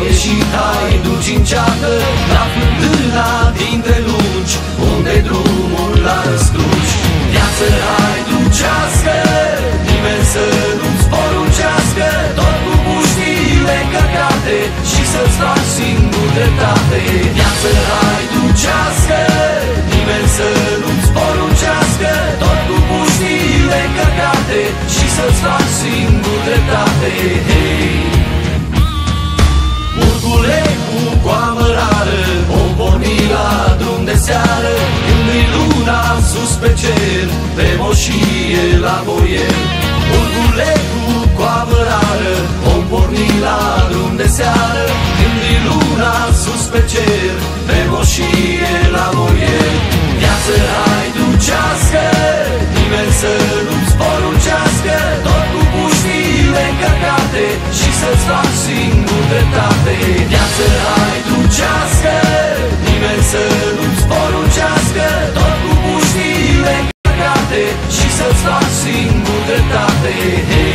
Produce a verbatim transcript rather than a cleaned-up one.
foaie și hai, duci încearcă la fântâna dintre lungi, unde drumul la răscruci. Viață hai ducească, nimeni să nu-ți poruncească, tot cu puștile încărcate și să-ți faci singur dreptate. Viață hai ducească, nimeni să nu-ți poruncească, tot cu puștile încărcate și să-ți faci singur dreptate. Hey! Urgulecu cu amărare o porni la drum de seară, când-i luna sus pe cer, pe moșie la boier. Urgulecu cu amărare o porni la drum de seară, când-i luna sus pe cer, pe moșie la boier. Viață hai ducească, nimeni să nu-ți poruncească, tot cu puștile încărcate și să-ți faci singur dreptate. Viață hai ducească, nimeni să nu-ți poruncească, tot cu puștile încărcate și să-ți faci singur dreptate. Hey!